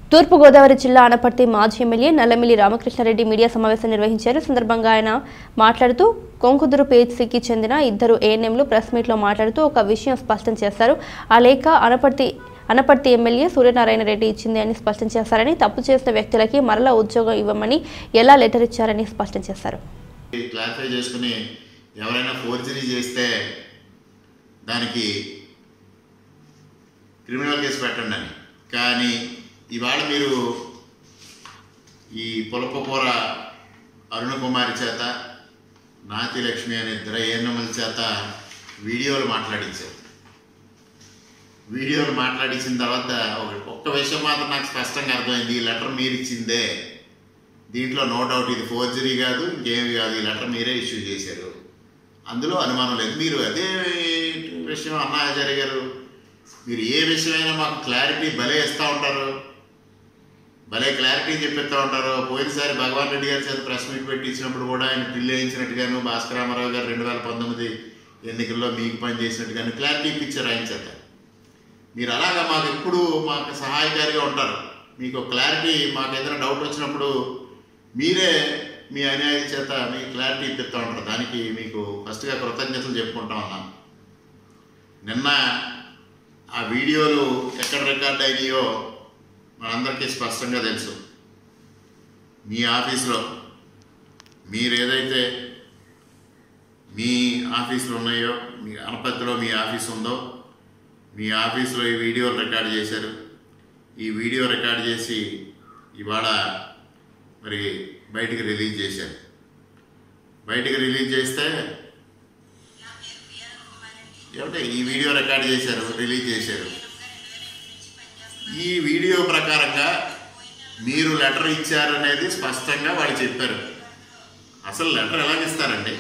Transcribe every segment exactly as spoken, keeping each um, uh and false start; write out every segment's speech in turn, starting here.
తూర్పుగోదావరి జిల్లా అనపర్తి మాజీ MLA Nallamilli Ramakrishna Reddy media సమావేశం నిర్వహించారు. సందర్భంగా ఆయన మాట్లాడుతూ కొంకుదురు పిహెచ్సికి చెందిన ఇద్దరు ఏఎన్ఎంలు ప్రెస్ మీట్లో మాట్లాడుతూ ఒక విషయం స్పష్టం చేశారు. ఆ లేఖ అనపర్తి అనపర్తి ఎమ్మెల్యే సూర్యనారాయణ రెడ్డి ఇచ్చింది అని స్పష్టం చేశారని, తప్పు చేసిన వ్యక్తులకి మరలా ఉద్యోగం ఇవ్వమని ఎలా లెటర్ ఇచ్చారని స్పష్టం చేశారు. క్లారిఫై చేసుకుని ఎవరైనా ఫోర్జరీ చేస్తే దానికి క్రిమినల్ కేసు పెట్టండి అని. కానీ ఇవాళ మీరు ఈ పులపకూర అరుణ కుమారి చేత నాతి లక్ష్మి అనే ఇద్దరు ఏఎన్ఎంల చేత వీడియోలు మాట్లాడించారు. వీడియోలు మాట్లాడించిన తర్వాత ఒక్క విషయం మాత్రం నాకు స్పష్టంగా అర్థమైంది. ఈ లెటర్ మీరు ఇచ్చిందే, దీంట్లో నో డౌట్ ఇది ఫోర్జరీ కాదు, ఇంకేమి కాదు. ఈ లెటర్ మీరే ఇష్యూ చేశారు, అందులో అనుమానం లేదు. మీరు అదే విషయం అన్నా హజారి గారు, మీరు ఏ విషయమైనా మాకు క్లారిటీ భలే ఇస్తూ ఉంటారు, భలే క్లారిటీ చెప్పిస్తూ ఉంటారు. పోయినసారి భగవాన్ రెడ్డి గారి చేత ప్రెస్ మీట్ పెట్టించినప్పుడు కూడా ఆయన పిల్లి వేయించినట్టుగాను, భాస్కర్ రామారావు గారు రెండు వేల పంతొమ్మిది ఎన్నికల్లో మీకు పని చేసినట్టుగాను క్లారిటీ ఇప్పించారు ఆయన చేత. మీరు అలాగా మాకు ఎప్పుడు మాకు సహాయకారిగా ఉంటారు. మీకు క్లారిటీ, మాకు ఏదైనా డౌట్ వచ్చినప్పుడు మీరే మీ అన్యాయ చేత మీ క్లారిటీ ఇప్పిస్తూ ఉంటారు. దానికి మీకు ఫస్ట్గా కృతజ్ఞతలు చెప్పుకుంటా ఉన్నాను. నిన్న ఆ వీడియోలు ఎక్కడ రికార్డ్ అయినాయో మనందరికీ స్పష్టంగా తెలుసు. మీ ఆఫీసులో మీరు ఏదైతే మీ ఆఫీసులు ఉన్నాయో, మీ అనపర్తిలో మీ ఆఫీస్ ఉందో, మీ ఆఫీసులో ఈ వీడియోలు రికార్డ్ చేశారు. ఈ వీడియో రికార్డ్ చేసి ఇవాళ మరి బయటికి రిలీజ్ చేశారు. బయటికి రిలీజ్ చేస్తే ఏమంటే ఈ వీడియో రికార్డ్ చేశారు, రిలీజ్ చేశారు. ఈ వీడియో ప్రకారంగా మీరు లెటర్ ఇచ్చారనేది స్పష్టంగా వాళ్ళు చెప్పారు. అసలు లెటర్ ఎలాగిస్తారండి?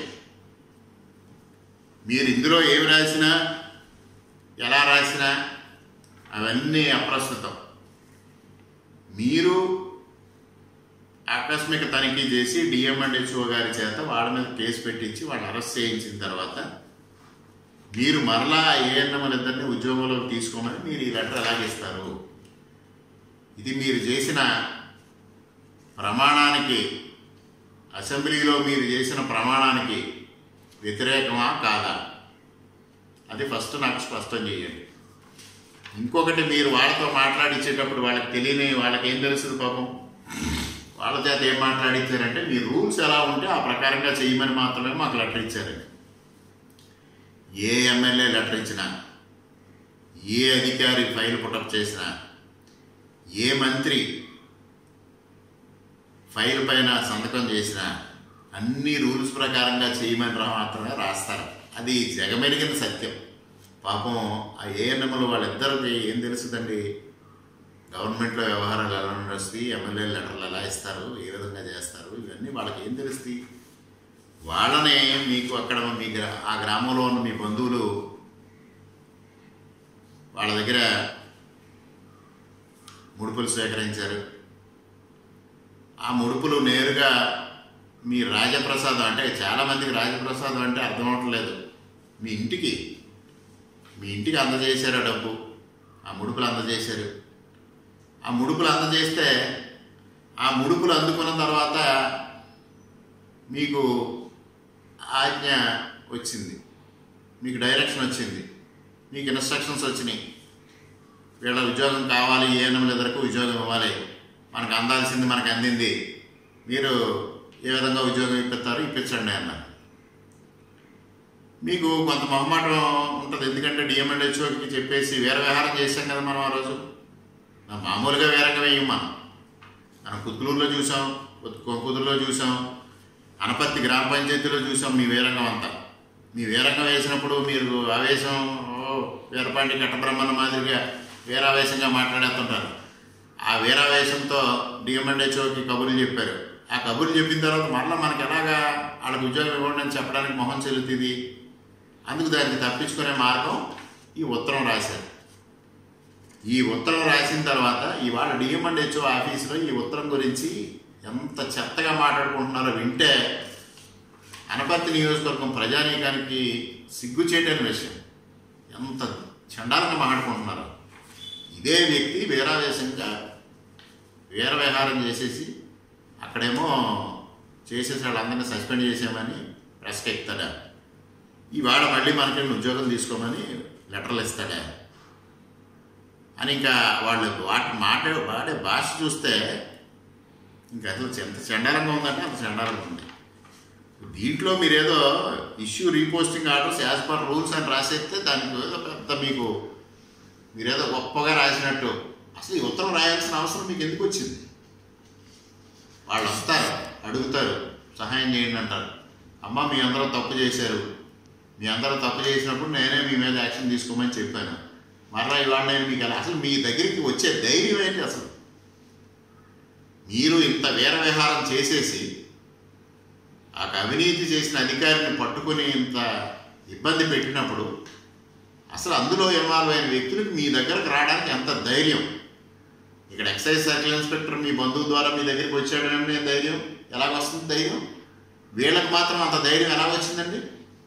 మీరు ఇందులో ఏమి రాసినా, ఎలా రాసినా అవన్నీ అప్రస్తుతం. మీరు ఆకస్మిక తనిఖీ చేసి డిఎం అండ్ హెచ్ఓ గారి చేత వాళ్ళ మీద కేసు పెట్టించి వాళ్ళు అరెస్ట్ చేయించిన తర్వాత మీరు మరలా ఏఎన్ఎంల ఇద్దరిని ఉద్యోగంలోకి తీసుకోమని మీరు ఈ లెటర్ ఎలాగిస్తారు? ఇది మీరు చేసిన ప్రమాణానికి, అసెంబ్లీలో మీరు చేసిన ప్రమాణానికి వ్యతిరేకమా కాదా? అది ఫస్ట్ నాకు స్పష్టం చేయండి. ఇంకొకటి, మీరు వాళ్ళతో మాట్లాడించేటప్పుడు వాళ్ళకి తెలియని, వాళ్ళకి ఏం తెలుస్తుంది పాపం, వాళ్ళ చేత ఏం మాట్లాడించారంటే మీ రూల్స్ ఎలా ఉంటే ఆ ప్రకారంగా చేయమని మాత్రమే మాకు లెటర్ ఇచ్చారండి. ఏ ఎమ్మెల్యే లెటర్ ఇచ్చినా, ఏ అధికారి ఫైల్ పుటప్ చేసినా, ఏ మంత్రి ఫైల్ పైన సంతకం చేసినా అన్ని రూల్స్ ప్రకారంగా చేయమని మాత్రమే రాస్తారు. అది జగమెరిగిన సత్యం. పాపం ఆ ఏఎన్ఎంలు వాళ్ళిద్దరికి ఏం తెలుస్తుందండి? గవర్నమెంట్లో వ్యవహారాలు ఎలా నడుస్తాయి, ఎమ్మెల్యే లెటర్లు ఎలా ఇస్తారు, ఏ విధంగా చేస్తారు, ఇవన్నీ వాళ్ళకి ఏం తెలుస్తాయి? వాళ్ళనే మీకు అక్కడ మీ ఆ గ్రామంలో ఉన్న మీ బంధువులు వాళ్ళ దగ్గర ముడుపులు సేకరించారు. ఆ ముడుపులు నేరుగా మీ రాజప్రసాదం, అంటే చాలామందికి రాజప్రసాదం అంటే అర్థం అవట్లేదు, మీ ఇంటికి మీ ఇంటికి అందజేశారు డబ్బు. ఆ ముడుపులు అందజేశారు. ఆ ముడుపులు అందజేస్తే ఆ ముడుపులు అందుకున్న తర్వాత మీకు ఆజ్ఞ వచ్చింది, మీకు డైరెక్షన్ వచ్చింది, మీకు ఇన్స్ట్రక్షన్స్ వచ్చినాయి. వీళ్ళ ఉద్యోగం కావాలి, ఏఎన్ఎంల ఎదురకు ఉద్యోగం ఇవ్వాలి, మనకు అందాల్సింది మనకు అందింది, మీరు ఏ విధంగా ఉద్యోగం ఇప్పిస్తారు, ఇప్పించండి అన్నారు. మీకు కొంత మొహమాటం ఉంటుంది, ఎందుకంటే డిఎం అండ్ హెచ్ఓకి చెప్పేసి వేరే వ్యవహారం చేశాం కదా మనం. ఆ రోజు మామూలుగా వేరంగా వేయం. మనం మనం కుతులూరులో చూసాం, కుదురులో చూసాం, అనపర్తి గ్రామ పంచాయతీలో చూసాం మీ వీరంగం అంతా. మీ వీరంగం వేసినప్పుడు మీరు ఆవేశం, వీరపాండి కట్టబ్రహ్మణ మాదిరిగా వీరావేశంగా మాట్లాడేస్తుంటారు. ఆ వీరావేశంతో డిఎం అండ్ హెచ్ఓకి కబుర్లు చెప్పారు. ఆ కబుర్లు చెప్పిన తర్వాత మరలా మనకి ఎలాగా వాళ్ళకి ఉద్యోగం ఇవ్వండి అని చెప్పడానికి మొహం చెల్లుతుంది. అందుకు దానికి తప్పించుకునే మార్గం ఈ ఉత్తరం రాశారు. ఈ ఉత్తరం రాసిన తర్వాత ఇవాళ డిఎం అండ్ హెచ్ఓ ఆఫీసులో ఈ ఉత్తరం గురించి ఎంత చెత్తగా మాట్లాడుకుంటున్నారో వింటే అనపర్తి నియోజకవర్గం ప్రజానీకానికి సిగ్గుచేటైన విషయం. ఎంత చండాలంగా మాట్లాడుకుంటున్నారు. ఇదే వ్యక్తి వీరావేశంగా వీర విహారం చేసేసి అక్కడేమో చేసేసి వాళ్ళందరినీ సస్పెండ్ చేసామని ప్రెస్కి ఎక్కుతాడా, ఇవాళ మళ్ళీ మనకి ఉద్యోగం తీసుకోమని లెటర్లు ఇస్తాడా అని ఇంకా వాళ్ళు వాటి మాట వాడే భాష చూస్తే ఇంకా అసలు ఎంత చండాలంగా ఉందంటే అంత చండాలంగా ఉంది. దీంట్లో మీరేదో issue reposting orders as per rules అని రాసేస్తే దానికి ఏదో పెద్ద మీకు మీరేదో గొప్పగా రాసినట్టు. అసలు ఈ ఉత్తరం రాయాల్సిన అవసరం మీకు ఎందుకు వచ్చింది? వాళ్ళు వస్తారు, అడుగుతారు, సహాయం చేయండి అంటారు. అమ్మ మీ అందరూ తప్పు చేశారు, మీ అందరూ తప్పు చేసినప్పుడు నేనే మీ మీద యాక్షన్ తీసుకోమని చెప్పాను, మరలా ఇవాళ నేను మీకు అలా అసలు మీ దగ్గరికి వచ్చే ధైర్యం ఏంటి? అసలు మీరు ఇంత వీర విహారం చేసేసి ఆ అవినీతి చేసిన అధికారిని పట్టుకుని ఇంత ఇబ్బంది పెట్టినప్పుడు అసలు అందులో ఇన్వాల్వ్ అయిన వ్యక్తులకు మీ దగ్గరకు రావడానికి ఎంత ధైర్యం? ఇక్కడ ఎక్సైజ్ సర్కిల్ ఇన్స్పెక్టర్ మీ బంధువు ద్వారా మీ దగ్గరికి వచ్చాడనే ధైర్యం ఎలాగొస్తుంది? ధైర్యం వీళ్ళకి మాత్రం అంత ధైర్యం ఎలాగొచ్చిందండి?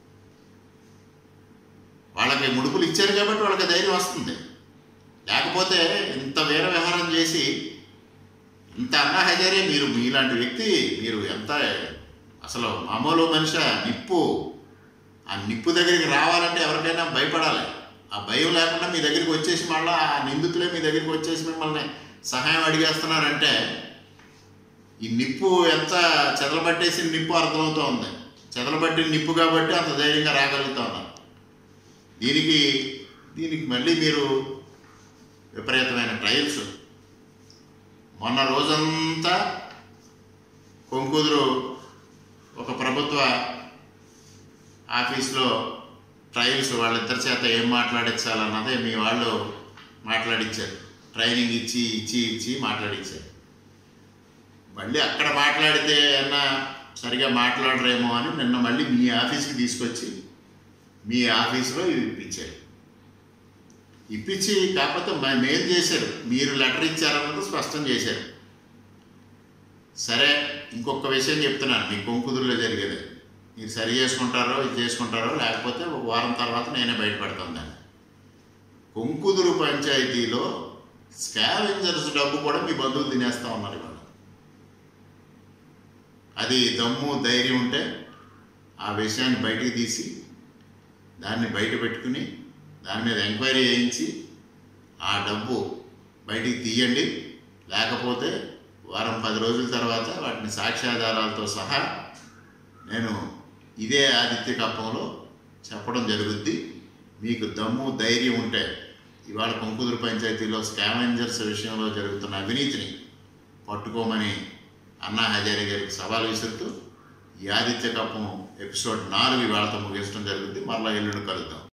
వాళ్ళకి ముడుపులు ఇచ్చారు కాబట్టి వాళ్ళకి ధైర్యం వస్తుంది. లేకపోతే ఇంత వీర విహారం చేసి ఇంత అన్నా హజారే మీరు మీలాంటి వ్యక్తి మీరు ఎంత అసలు మామూలు మనిషి నిప్పు ఆ నిప్పు దగ్గరికి రావాలంటే ఎవరికైనా భయపడాలి. ఆ భయం లేకుండా మీ దగ్గరికి వచ్చేసి మళ్ళీ ఆ నిందితులే మీ దగ్గరికి వచ్చేసి మిమ్మల్ని సహాయం అడిగేస్తున్నారంటే ఈ నిప్పు ఎంత చెదలబట్టేసిన నిప్పు అర్థమవుతూ ఉంది. చెదలబట్టిన నిప్పు కాబట్టి అంత ధైర్యంగా రాగలుగుతూ ఉన్నారు. దీనికి దీనికి మళ్ళీ మీరు విపరీతమైన ట్రయల్స్. మొన్న రోజంతా కొంకుదురు ఒక ప్రభుత్వ ఆఫీస్లో ట్రయల్స్ వాళ్ళిద్దరి చేత ఏం మాట్లాడించాలన్నదే మీ వాళ్ళు మాట్లాడించారు. ట్రైనింగ్ ఇచ్చి ఇచ్చి ఇచ్చి మాట్లాడించారు. మళ్ళీ అక్కడ మాట్లాడితే అన్నా సరిగా మాట్లాడరేమో అని నిన్న మళ్ళీ మీ ఆఫీస్కి తీసుకొచ్చి మీ ఆఫీస్లో ఇవి ఇప్పించారు. ఇప్పించి కాకపోతే మెయిల్ చేశారు, మీరు లెటర్ ఇచ్చారన్నది స్పష్టం చేశారు. సరే ఇంకొక విషయం చెప్తున్నాను, మీ కొంకుదురులో జరిగేది మీరు సరి చేసుకుంటారో ఇది చేసుకుంటారో లేకపోతే ఒక వారం తర్వాత నేనే బయటపడతాను. దాన్ని కొంకుదురు పంచాయతీలో స్కావెంజర్స్ డబ్బు కూడా మీ బంధువులు తినేస్తూ ఉన్నారు ఇవాళ. అది దమ్ము ధైర్యం ఉంటే ఆ విషయాన్ని బయటికి తీసి దాన్ని బయట పెట్టుకుని దాని మీద ఎంక్వైరీ చేయించి ఆ డబ్బు బయటికి తీయండి. లేకపోతే వారం పది రోజుల తర్వాత వాటిని సాక్ష్యాధారాలతో సహా నేను ఇదే ఆదిత్య కప్పంలో చెప్పడం జరుగుద్ది. మీకు దమ్ము ధైర్యం ఉంటే ఇవాళ కొంకుదురు పంచాయతీలో స్కావెంజర్స్ విషయంలో జరుగుతున్న అవినీతిని పట్టుకోమని అన్నా హజారే గారికి సవాల్ విసురుతూ ఈ ఆదిత్య కప్పం ఎపిసోడ్ నాలుగు ఇవాళతో ముగించడం జరుగుద్ది. మరలా ఎల్లుండి కలుద్దాం.